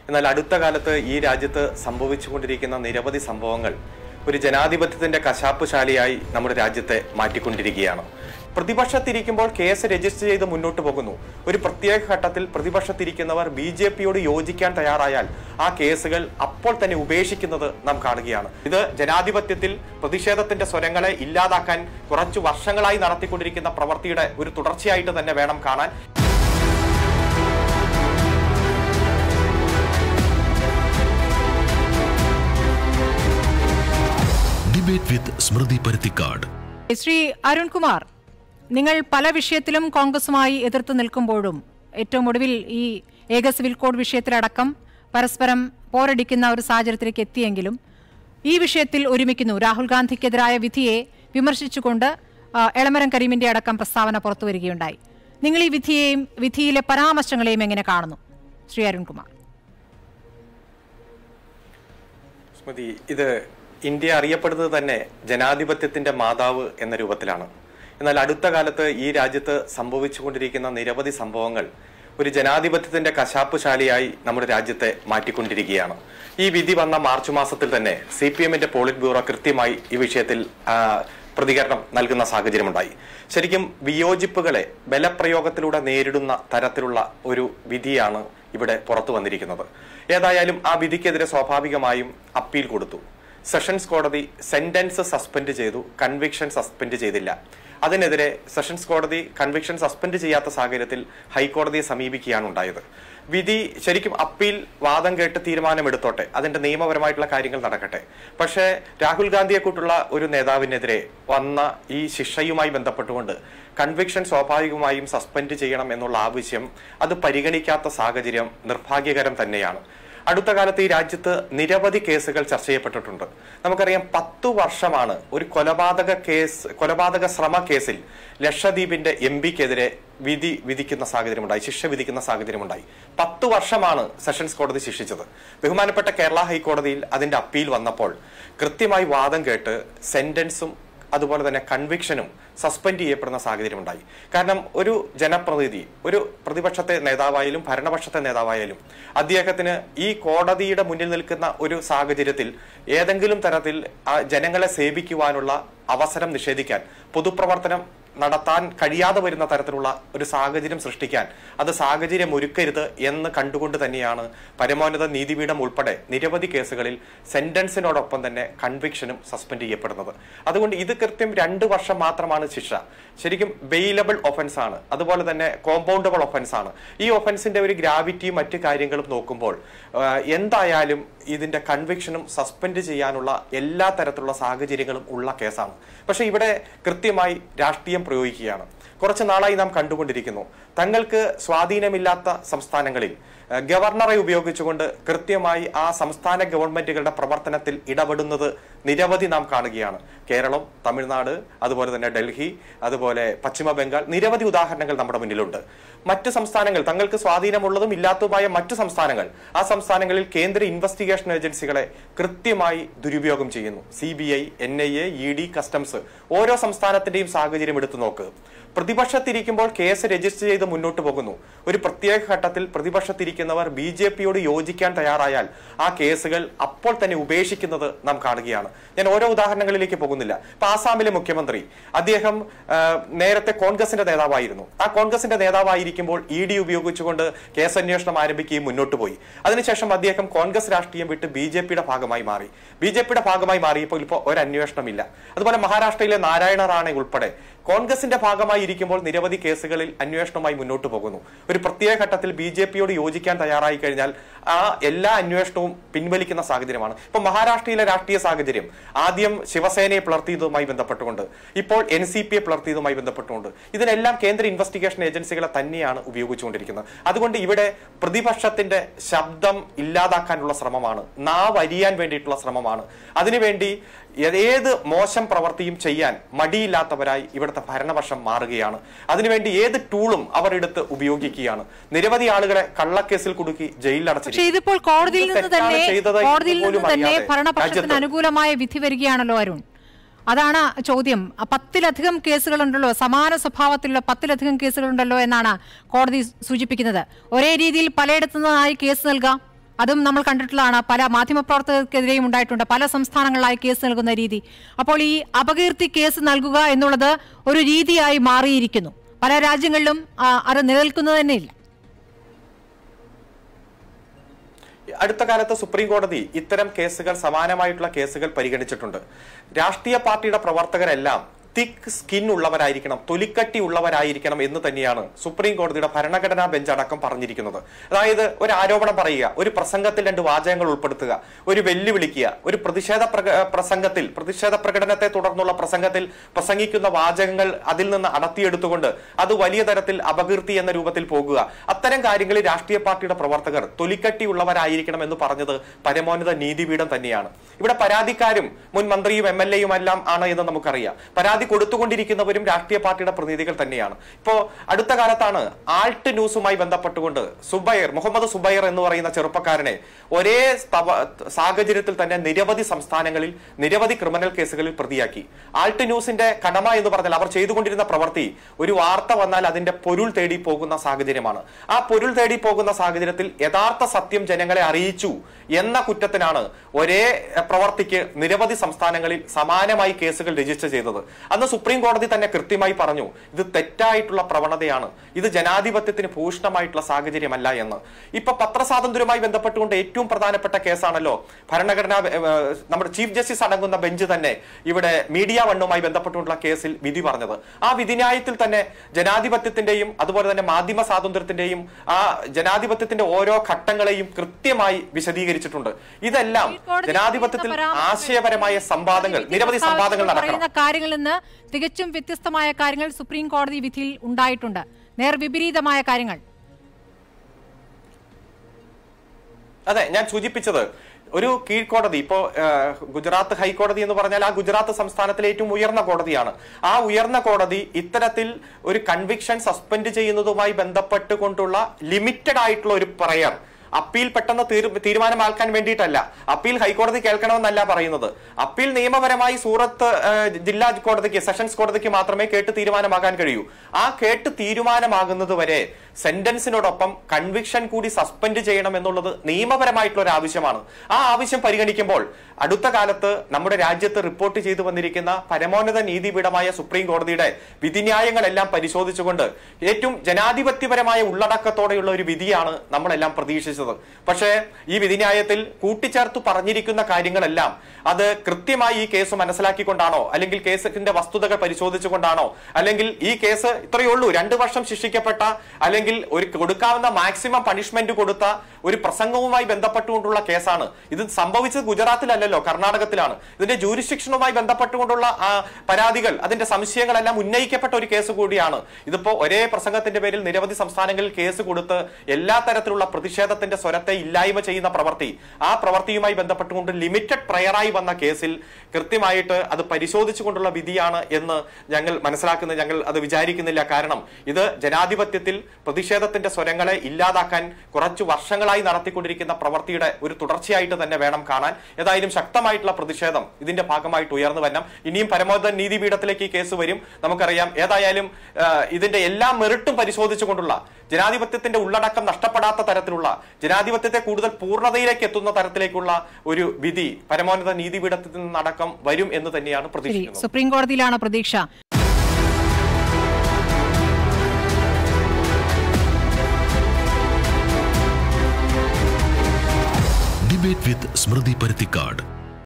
എന്നാൽ അടുത്ത കാലത്ത് ഈ രാജ്യത്ത് സംഭവിച്ചുകൊണ്ടിരിക്കുന്ന നിരവധി സംഭവങ്ങൾ ഒരു ജനാധിപത്യത്തിന്റെ കശാപ്പുശാലയായി നമ്മുടെ രാജ്യത്തെ മാറ്റിക്കൊണ്ടിരിക്കുകയാണ്. പ്രതിപക്ഷത്തിരിക്കുമ്പോൾ കേസ് രജിസ്റ്റർ ചെയ്ത് മുന്നോട്ട് പോകുന്നു. ഒരു പ്രത്യേക ഘട്ടത്തിൽ പ്രതിപക്ഷത്തിരിക്കുന്നവർ BJPയോട് യോജിക്കാൻ തയ്യാറായാൽ ആ കേസുകൾ അപ്പോൾ തന്നെ ഉപേക്ഷിക്കുന്നത് നാം കാണുകയാണ്. ഇത് ജനാധിപത്യത്തിൽ പ്രതിഷേധത്തിന്റെ സ്വരങ്ങളെ ഇല്ലാതാക്കാൻ കുറച്ചു വർഷങ്ങളായി നടത്തിക്കൊണ്ടിരിക്കുന്ന പ്രവൃത്തിയുടെ ഒരു തുടർച്ചയായിട്ട് തന്നെ വേണം കാണാൻ. Debate with Smruthi Paruthikkad. ശ്രീ അരുൺ കുമാർ, നിങ്ങൾ പല വിഷയത്തിലും കോൺഗ്രസുമായി എതിർത്ത് നിൽക്കുമ്പോഴും ഏറ്റവും ഒടുവിൽ ഈ ഏക സിവിൽ കോഡ് വിഷയത്തിലടക്കം പരസ്പരം പോരടിക്കുന്ന ഒരു സാഹചര്യത്തിലേക്ക് എത്തിയെങ്കിലും ഈ വിഷയത്തിൽ ഒരുമിക്കുന്നു. രാഹുൽ ഗാന്ധിക്കെതിരായ വിധിയെ വിമർശിച്ചുകൊണ്ട് എളമരം കരീമിന്റെ അടക്കം പ്രസ്താവന പുറത്തുവരികയുണ്ടായി. നിങ്ങൾ ഈ വിധിയിലെ പരാമർശങ്ങളെയും എങ്ങനെ കാണുന്നു, ശ്രീ അരുൺ കുമാർ? സ്മൃതി, ഇത് ഇന്ത്യ അറിയപ്പെടുന്നത് തന്നെ ജനാധിപത്യത്തിന്റെ മാതാവ് എന്ന രൂപത്തിലാണ്. എന്നാൽ അടുത്ത കാലത്ത് ഈ രാജ്യത്ത് സംഭവിച്ചുകൊണ്ടിരിക്കുന്ന നിരവധി സംഭവങ്ങൾ ഒരു ജനാധിപത്യത്തിന്റെ കശാപ്പുശാലയായി നമ്മുടെ രാജ്യത്തെ മാറ്റിക്കൊണ്ടിരിക്കുകയാണ്. ഈ വിധി വന്ന മാർച്ച് മാസത്തിൽ തന്നെ CPMന്റെ പോളിറ്റ് ബ്യൂറോ കൃത്യമായി ഈ വിഷയത്തിൽ പ്രതികരണം നൽകുന്ന സാഹചര്യമുണ്ടായി. ശരിക്കും വിയോജിപ്പുകളെ ബലപ്രയോഗത്തിലൂടെ നേരിടുന്ന തരത്തിലുള്ള ഒരു വിധിയാണ് ഇവിടെ പുറത്തു വന്നിരിക്കുന്നത്. ഏതായാലും ആ വിധിക്കെതിരെ സ്വാഭാവികമായും അപ്പീൽ കൊടുത്തു. സെഷൻസ് കോടതി സെന്റൻസ് സസ്പെൻഡ് ചെയ്തു, കൺവിക്ഷൻ സസ്പെൻഡ് ചെയ്തില്ല. അതിനെതിരെ സെഷൻസ് കോടതി കൺവിക്ഷൻ സസ്പെൻഡ് ചെയ്യാത്ത സാഹചര്യത്തിൽ ഹൈക്കോടതിയെ സമീപിക്കുകയാണ് ഉണ്ടായത്. വിധി ശരിക്കും അപ്പീൽ വാദം കേട്ട് തീരുമാനമെടുത്തോട്ടെ, അതിന്റെ നിയമപരമായിട്ടുള്ള കാര്യങ്ങൾ നടക്കട്ടെ. പക്ഷേ രാഹുൽ ഗാന്ധിയെക്കൂട്ടുള്ള ഒരു നേതാവിനെതിരെ വന്ന ഈ ശിക്ഷയുമായി ബന്ധപ്പെട്ടുകൊണ്ട് കൺവിക്ഷൻ സ്വാഭാവികമായും സസ്പെൻഡ് ചെയ്യണം എന്നുള്ള ആവശ്യം അത് പരിഗണിക്കാത്ത സാഹചര്യം നിർഭാഗ്യകരം തന്നെയാണ്. അടുത്ത കാലത്ത് ഈ രാജ്യത്ത് നിരവധി കേസുകൾ ചർച്ച ചെയ്യപ്പെട്ടിട്ടുണ്ട്. നമുക്കറിയാം 10 വർഷമാണ് ഒരു കൊലപാതക ശ്രമ കേസിൽ ലക്ഷദ്വീപിന്റെ MPക്കെതിരെ വിധിക്കുന്ന സാഹചര്യമുണ്ടായി, ശിക്ഷ വിധിക്കുന്ന സാഹചര്യമുണ്ടായി. 10 വർഷമാണ് സെഷൻസ് കോടതി ശിക്ഷിച്ചത്. ബഹുമാനപ്പെട്ട കേരള ഹൈക്കോടതിയിൽ അതിന്റെ അപ്പീൽ വന്നപ്പോൾ കൃത്യമായി വാദം കേട്ട് സെന്റൻസും അതുപോലെ തന്നെ കൺവിക്ഷനും സസ്പെൻഡ് ചെയ്യപ്പെടുന്ന സാഹചര്യമുണ്ടായി. കാരണം ഒരു ജനപ്രതിനിധി, ഒരു പ്രതിപക്ഷത്തെ നേതാവായാലും ഭരണപക്ഷത്തെ നേതാവായാലും അദ്ദേഹത്തിന് ഈ കോടതിയുടെ മുന്നിൽ നിൽക്കുന്ന ഒരു സാഹചര്യത്തിൽ ഏതെങ്കിലും തരത്തിൽ ജനങ്ങളെ സേവിക്കുവാനുള്ള അവസരം നിഷേധിക്കാൻ, പൊതുപ്രവർത്തനം നടത്താൻ കഴിയാതെ വരുന്ന തരത്തിലുള്ള ഒരു സാഹചര്യം സൃഷ്ടിക്കാൻ അത് സാഹചര്യം ഒരുക്കരുത് എന്ന് കണ്ടുകൊണ്ട് തന്നെയാണ് പരമോന്നത നീതിപീഠം ഉൾപ്പെടെ നിരവധി കേസുകളിൽ സെന്റൻസിനോടൊപ്പം തന്നെ കൺവിക്ഷനും സസ്പെൻഡ് ചെയ്യപ്പെടുന്നത്. അതുകൊണ്ട് ഇത് കൃത്യം 2 വർഷം മാത്രമാണ് ശിക്ഷ. ശരിക്കും ബെയിലബിൾ ഒഫൻസ് ആണ്, അതുപോലെ തന്നെ കോമ്പൗണ്ടബിൾ ഒഫൻസ് ആണ്. ഈ ഒഫൻസിന്റെ ഒരു ഗ്രാവിറ്റിയും മറ്റു കാര്യങ്ങളും നോക്കുമ്പോൾ എന്തായാലും ഇതിന്റെ കൺവിക്ഷനും സസ്പെൻഡ് ചെയ്യാനുള്ള എല്ലാ തരത്തിലുള്ള സാഹചര്യങ്ങളും ഉള്ള കേസാണ്. പക്ഷെ ഇവിടെ കൃത്യമായി രാഷ്ട്രീയം പ്രയോഗിക്കുകയാണ്. കുറച്ചു നാളായി നാം കണ്ടുകൊണ്ടിരിക്കുന്നു, തങ്ങൾക്ക് സ്വാധീനമില്ലാത്ത സംസ്ഥാനങ്ങളിൽ ഗവർണറെ ഉപയോഗിച്ചുകൊണ്ട് കൃത്യമായി ആ സംസ്ഥാന ഗവൺമെന്റുകളുടെ പ്രവർത്തനത്തിൽ ഇടപെടുന്നത് നിരവധി നാം കാണുകയാണ്. കേരളം, തമിഴ്നാട്, അതുപോലെ തന്നെ ഡൽഹി, അതുപോലെ പശ്ചിമ ബംഗാൾ, നിരവധി ഉദാഹരണങ്ങൾ നമ്മുടെ മുന്നിലുണ്ട്. മറ്റ് സംസ്ഥാനങ്ങൾ, തങ്ങൾക്ക് സ്വാധീനമുള്ളതും ഇല്ലാത്തതുമായ മറ്റു സംസ്ഥാനങ്ങൾ, ആ സംസ്ഥാനങ്ങളിൽ കേന്ദ്ര ഇൻവെസ്റ്റിഗേഷൻ ഏജൻസികളെ കൃത്യമായി ദുരുപയോഗം ചെയ്യുന്നു. CBI, NIA, ED, കസ്റ്റംസ്, ഓരോ സംസ്ഥാനത്തിന്റെയും സാഹചര്യം എടുത്തു നോക്ക്. പ്രതിപക്ഷത്തിരിക്കുമ്പോൾ കേസ് രജിസ്റ്റർ ചെയ്ത് മുന്നോട്ട് പോകുന്നു. ഒരു പ്രത്യേക ഘട്ടത്തിൽ പ്രതിപക്ഷത്തിരിക്കുന്നവർ BJPയോട് യോജിക്കാൻ തയ്യാറായാൽ ആ കേസുകൾ അപ്പോൾ തന്നെ ഉപേക്ഷിക്കുന്നത് നാം കാണുകയാണ്. ഞാൻ ഓരോ ഉദാഹരണങ്ങളിലേക്ക് പോകുന്നില്ല. ഇപ്പൊ ആസാമിലെ മുഖ്യമന്ത്രി, അദ്ദേഹം നേരത്തെ കോൺഗ്രസിന്റെ നേതാവായിരുന്നു. ആ കോൺഗ്രസിന്റെ നേതാവായിരിക്കുമ്പോൾ ED ഉപയോഗിച്ചുകൊണ്ട് കേസന്വേഷണം ആരംഭിക്കുകയും മുന്നോട്ട് പോയി. അതിനുശേഷം അദ്ദേഹം കോൺഗ്രസ് രാഷ്ട്രീയം വിട്ട് BJPയുടെ ഭാഗമായി മാറി. BJPയുടെ ഭാഗമായി മാറിയപ്പോൾ ഇപ്പോൾ ഒരു അന്വേഷണമില്ല. അതുപോലെ മഹാരാഷ്ട്രയിലെ നാരായണ റാണെ ഉൾപ്പെടെ കോൺഗ്രസിന്റെ ഭാഗമായി ഇരിക്കുമ്പോൾ നിരവധി കേസുകളിൽ അന്വേഷണവുമായി മുന്നോട്ട് പോകുന്നു. ഒരു പ്രത്യേക ഘട്ടത്തിൽ BJPയോട് യോജിക്കാൻ തയ്യാറായി കഴിഞ്ഞാൽ ആ എല്ലാ അന്വേഷണവും പിൻവലിക്കുന്ന സാഹചര്യമാണ്. ഇപ്പൊ മഹാരാഷ്ട്രയിലെ രാഷ്ട്രീയ സാഹചര്യം ആദ്യം ശിവസേനയെ പിളർത്തിയതുമായി ബന്ധപ്പെട്ടുകൊണ്ട്, ഇപ്പോൾ NCPയെ പിളർത്തിയതുമായി ബന്ധപ്പെട്ടുകൊണ്ട്, ഇതിനെല്ലാം കേന്ദ്ര ഇൻവെസ്റ്റിഗേഷൻ ഏജൻസികളെ തന്നെയാണ് ഉപയോഗിച്ചുകൊണ്ടിരിക്കുന്നത്. അതുകൊണ്ട് ഇവിടെ പ്രതിപക്ഷത്തിന്റെ ശബ്ദം ഇല്ലാതാക്കാനുള്ള ശ്രമമാണ്, നാവ് അരിയാൻ വേണ്ടിയിട്ടുള്ള ശ്രമമാണ്. അതിനുവേണ്ടി ഏത് മോശം പ്രവൃത്തിയും ചെയ്യാൻ മടിയില്ലാത്തവരായി ഇവിടുത്തെ ഭരണപക്ഷം മാറുകയാണ്. അതിനുവേണ്ടി ഏത് ടൂളും അവർ എടുത്ത് ഉപയോഗിക്കുകയാണ്. നിരവധി ആളുകളെ കള്ളക്കേസിൽ കുടുക്കി ജയിലിലടച്ചു. പക്ഷേ ഇതിപ്പോൾ കോടതിയിൽ നിന്ന് തന്നെ ഭരണപക്ഷത്തിന് അനുകൂലമായ വിധി വരികയാണല്ലോ അരുൺ. അതാണ് ചോദ്യം. 10-ലധികം കേസുകളുണ്ടല്ലോ, സമാന സ്വഭാവത്തിലുള്ള 10-ലധികം കേസുകളുണ്ടല്ലോ എന്നാണ് കോടതി സൂചിപ്പിക്കുന്നത്. ഒരേ രീതിയിൽ പലയിടത്തു നിന്നായി കേസ് നൽകാം. അതും നമ്മൾ കണ്ടിട്ടുള്ളതാണ്. പല മാധ്യമപ്രവർത്തകർക്കെതിരെയും ഉണ്ടായിട്ടുണ്ട്. പല സംസ്ഥാനങ്ങളിലായി കേസ് നൽകുന്ന രീതി. അപ്പോൾ ഈ അപകീർത്തി കേസ് നൽകുക എന്നുള്ളത് ഒരു രീതിയായി മാറിയിരിക്കുന്നു. പല രാജ്യങ്ങളിലും അത് നിലനിൽക്കുന്നത് തന്നെയില്ല. അടുത്ത കാലത്ത് സുപ്രീം കോടതി ഇത്തരം കേസുകൾ, സമാനമായിട്ടുള്ള കേസുകൾ പരിഗണിച്ചിട്ടുണ്ട്. രാഷ്ട്രീയ പാർട്ടിയുടെ പ്രവർത്തകരെല്ലാം തിക്ക് സ്കിൻ ഉള്ളവരായിരിക്കണം, തൊലിക്കട്ടി ഉള്ളവരായിരിക്കണം എന്ന് തന്നെയാണ് സുപ്രീം കോടതിയുടെ ഭരണഘടനാ ബെഞ്ച് അടക്കം പറഞ്ഞിരിക്കുന്നത്. അതായത് ഒരു ആരോപണം പറയുക, ഒരു പ്രസംഗത്തിൽ 2 വാചകങ്ങൾ ഉൾപ്പെടുത്തുക, ഒരു വെല്ലുവിളിക്കുക, ഒരു പ്രതിഷേധ പ്രകടനത്തെ തുടർന്നുള്ള പ്രസംഗത്തിൽ പ്രസംഗിക്കുന്ന വാചകങ്ങൾ അതിൽ നിന്ന് അടർത്തിയെടുത്തുകൊണ്ട് അത് വലിയ തരത്തിൽ അപകീർത്തി എന്ന രൂപത്തിൽ പോകുക, അത്തരം കാര്യങ്ങളിൽ രാഷ്ട്രീയ പാർട്ടിയുടെ പ്രവർത്തകർ തൊലിക്കട്ടി ഉള്ളവരായിരിക്കണം എന്ന് പറഞ്ഞത് പരമോന്നത നീതിപീഠം തന്നെയാണ്. ഇവിടെ പരാതിക്കാരും മുൻ മന്ത്രിയും MLA യും എല്ലാം ആണ് എന്ന് നമുക്കറിയാം. പരാതി കൊടുത്തുകൊണ്ടിരിക്കുന്നവരും രാഷ്ട്രീയ പാർട്ടിയുടെ പ്രതിനിധികൾ തന്നെയാണ്. ഇപ്പോ അടുത്ത കാലത്താണ് ആൾട്ട് ന്യൂസുമായി ബന്ധപ്പെട്ടുകൊണ്ട് മുഹമ്മദ് സുബൈർ എന്ന് പറയുന്ന ചെറുപ്പക്കാരനെ ഒരേ സാഹചര്യത്തിൽ തന്നെ നിരവധി സംസ്ഥാനങ്ങളിൽ നിരവധി ക്രിമിനൽ കേസുകളിൽ പ്രതിയാക്കി. ആൾട്ട് ന്യൂസിന്റെ കടമ എന്ന് പറഞ്ഞാൽ അവർ ചെയ്തുകൊണ്ടിരുന്ന പ്രവൃത്തി, ഒരു വാർത്ത വന്നാൽ അതിന്റെ പൊരുൾ തേടി പോകുന്ന സാഹചര്യമാണ്. ആ പൊരുൾ തേടി പോകുന്ന സാഹചര്യത്തിൽ യഥാർത്ഥ സത്യം ജനങ്ങളെ അറിയിച്ചു എന്ന കുറ്റത്തിനാണ് ഒരേ പ്രവർത്തിക്ക് നിരവധി സംസ്ഥാനങ്ങളിൽ സമാനമായി കേസുകൾ രജിസ്റ്റർ ചെയ്തത്. അന്ന് സുപ്രീം കോടതി തന്നെ കൃത്യമായി പറഞ്ഞു, ഇത് തെറ്റായിട്ടുള്ള പ്രവണതയാണ്, ഇത് ജനാധിപത്യത്തിന് ഭൂഷണമായിട്ടുള്ള സാഹചര്യമല്ല എന്ന്. ഇപ്പൊ പത്രസ്വാതന്ത്ര്യവുമായി ബന്ധപ്പെട്ടുകൊണ്ട് ഏറ്റവും പ്രധാനപ്പെട്ട കേസാണല്ലോ ഭരണഘടനാ നമ്മുടെ ചീഫ് ജസ്റ്റിസ് അടങ്ങുന്ന ബെഞ്ച് തന്നെ ഇവിടെ മീഡിയ വണ്ണുമായി ബന്ധപ്പെട്ടുകൊണ്ടുള്ള കേസിൽ വിധി പറഞ്ഞത്. ആ വിധിന്യായത്തിൽ തന്നെ ജനാധിപത്യത്തിന്റെയും അതുപോലെ തന്നെ മാധ്യമ സ്വാതന്ത്ര്യത്തിന്റെയും ആ ജനാധിപത്യത്തിന്റെ ഓരോ ഘട്ടങ്ങളെയും കൃത്യമായി വിശദീകരിച്ചിട്ടുണ്ട്. ഇതെല്ലാം ജനാധിപത്യത്തിൽ ആശയപരമായ സംവാദങ്ങൾ, നിരവധി സംവാദങ്ങൾ നടക്കണം. കാര്യങ്ങളിൽ നിന്ന് തികച്ചും വ്യത്യസ്തമായ കാര്യങ്ങൾ സുപ്രീം കോടതി വിധിയിൽ ഉണ്ടായിട്ടുണ്ട്, നേർവിപരീതമായ കാര്യങ്ങൾ. അതെ, ഞാൻ സൂചിപ്പിച്ചത് ഒരു കീഴ്ക്കോടതി, ഇപ്പോ ഗുജറാത്ത് ഹൈക്കോടതി എന്ന് പറഞ്ഞാൽ ആ ഗുജറാത്ത് സംസ്ഥാനത്തിലെ ഏറ്റവും ഉയർന്ന കോടതിയാണ്. ആ ഉയർന്ന കോടതി ഇത്തരത്തിൽ ഒരു കൺവിക്ഷൻ സസ്പെൻഡ് ചെയ്യുന്നതുമായി ബന്ധപ്പെട്ടുകൊണ്ടുള്ള ലിമിറ്റഡ് ആയിട്ടുള്ള ഒരു പ്രയർ, അപ്പീൽ പെട്ടെന്ന് തീരുമാനമാക്കാൻ വേണ്ടിയിട്ടല്ല, അപ്പീൽ ഹൈക്കോടതി കേൾക്കണമെന്നല്ല പറയുന്നത്. അപ്പീൽ നിയമപരമായി സൂറത്ത് ജില്ലാ കോടതിക്ക്, സെഷൻസ് കോടതിക്ക് മാത്രമേ കേട്ട് തീരുമാനമാകാൻ കഴിയൂ. ആ കേട്ട് തീരുമാനമാകുന്നത് വരെ സെന്റൻസിനോടൊപ്പം കൺവിക്ഷൻ കൂടി സസ്പെൻഡ് ചെയ്യണം എന്നുള്ളത് നിയമപരമായിട്ടുള്ള ഒരു ആവശ്യമാണ്. ആ ആവശ്യം പരിഗണിക്കുമ്പോൾ അടുത്ത കാലത്ത് നമ്മുടെ രാജ്യത്ത് റിപ്പോർട്ട് ചെയ്തു വന്നിരിക്കുന്ന പരമോന്നത നീതിപീഠമായ സുപ്രീം കോടതിയുടെ വിധിന്യായങ്ങളെല്ലാം പരിശോധിച്ചുകൊണ്ട് ഏറ്റവും ജനാധിപത്യപരമായ ഉള്ളടക്കത്തോടെയുള്ള ഒരു വിധിയാണ് നമ്മളെല്ലാം പ്രതീക്ഷിച്ചത്. പക്ഷേ ഈ വിധിന്യായത്തിൽ കൂട്ടിച്ചേർത്ത് പറഞ്ഞിരിക്കുന്ന കാര്യങ്ങളെല്ലാം അത് കൃത്യമായി ഈ കേസ് മനസ്സിലാക്കിക്കൊണ്ടാണോ, അല്ലെങ്കിൽ കേസിന്റെ വസ്തുതകൾ പരിശോധിച്ചുകൊണ്ടാണോ, അല്ലെങ്കിൽ ഈ കേസ് ഇത്രയേ ഉള്ളൂ, 2 വർഷം ശിക്ഷിക്കപ്പെട്ട, അല്ലെങ്കിൽ ഒരു കൊടുക്കാവുന്ന മാക്സിമം പണിഷ്മെന്റ് കൊടുത്ത ഒരു പ്രസംഗവുമായി ബന്ധപ്പെട്ടുകൊണ്ടുള്ള കേസാണ്. ഇത് സംഭവിച്ചത് ഗുജറാത്തിലല്ലല്ലോ, കർണാടകത്തിലാണ്. ഇതിന്റെ ജൂരിസ്ഡിക്ഷനുമായി ബന്ധപ്പെട്ടുകൊണ്ടുള്ള പരാതികൾ, അതിന്റെ സംശയങ്ങളെല്ലാം ഉന്നയിക്കപ്പെട്ട ഒരു കേസ് കൂടിയാണ്. ഇതിപ്പോ ഒരേ പ്രസംഗത്തിന്റെ പേരിൽ നിരവധി സംസ്ഥാനങ്ങളിൽ കേസ് കൊടുത്ത് എല്ലാ തരത്തിലുള്ള പ്രതിഷേധത്തിന്റെ സ്വരത്തെ ഇല്ലായ്മ ചെയ്യുന്ന പ്രവൃത്തി, ആ പ്രവൃത്തിയുമായി ബന്ധപ്പെട്ടുകൊണ്ട് ലിമിറ്റഡ് പ്രയറായി വന്ന കേസിൽ കൃത്യമായിട്ട് അത് പരിശോധിച്ചുകൊണ്ടുള്ള വിധിയാണ് എന്ന് ഞങ്ങൾ മനസ്സിലാക്കുന്നത്, ഞങ്ങൾ അത് വിചാരിക്കുന്നില്ല. കാരണം ഇത് ജനാധിപത്യത്തിൽ പ്രതിഷേധത്തിന്റെ സ്വരങ്ങളെ ഇല്ലാതാക്കാൻ കുറച്ചു വർഷങ്ങളായി നടത്തിക്കൊണ്ടിരിക്കുന്ന പ്രവൃത്തിയുടെ ഒരു തുടർച്ചയായിട്ട് തന്നെ വേണം കാണാൻ. ഏതായാലും ശക്തമായിട്ടുള്ള പ്രതിഷേധം ഇതിന്റെ ഭാഗമായിട്ട് ഉയർന്നു വരണം. ഇനിയും പരമോന്നത നീതിപീഠത്തിലേക്ക് ഈ കേസ് വരും, നമുക്കറിയാം. ഏതായാലും ഇതിന്റെ എല്ലാ മെറിറ്റും പരിശോധിച്ചുകൊണ്ടുള്ള, ജനാധിപത്യത്തിന്റെ ഉള്ളടക്കം നഷ്ടപ്പെടാത്ത തരത്തിലുള്ള, ജനാധിപത്യത്തെ കൂടുതൽ പൂർണ്ണതയിലേക്ക് എത്തുന്ന തരത്തിലേക്കുള്ള ഒരു വിധി പരമോന്നത നീതിപീഠത്തിൽ നിന്നടക്കം വരും എന്ന് തന്നെയാണ് പ്രതീക്ഷിക്കുന്നത്. സുപ്രീം കോടതിയിലാണ് പ്രതീക്ഷ. Debate with Smruthi Parithikad.